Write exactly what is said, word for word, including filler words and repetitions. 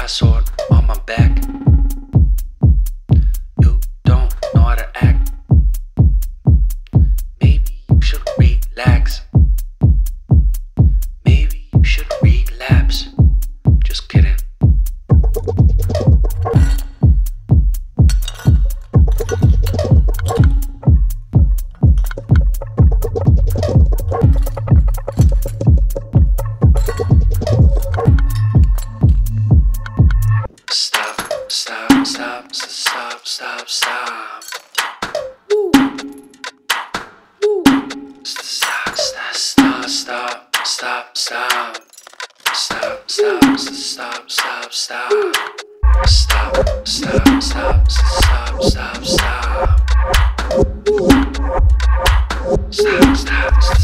brass sword on my back. You don't know how to act. Maybe you should relax. Maybe you should relapse. Just kidding. Stop, stop, stop, stop, stop, stop. Woo. Woo. Stop, stop, stop, stop, stop, stop. Stop, stop, stop, stop, stop. Stop, stop, stop, stop, stop.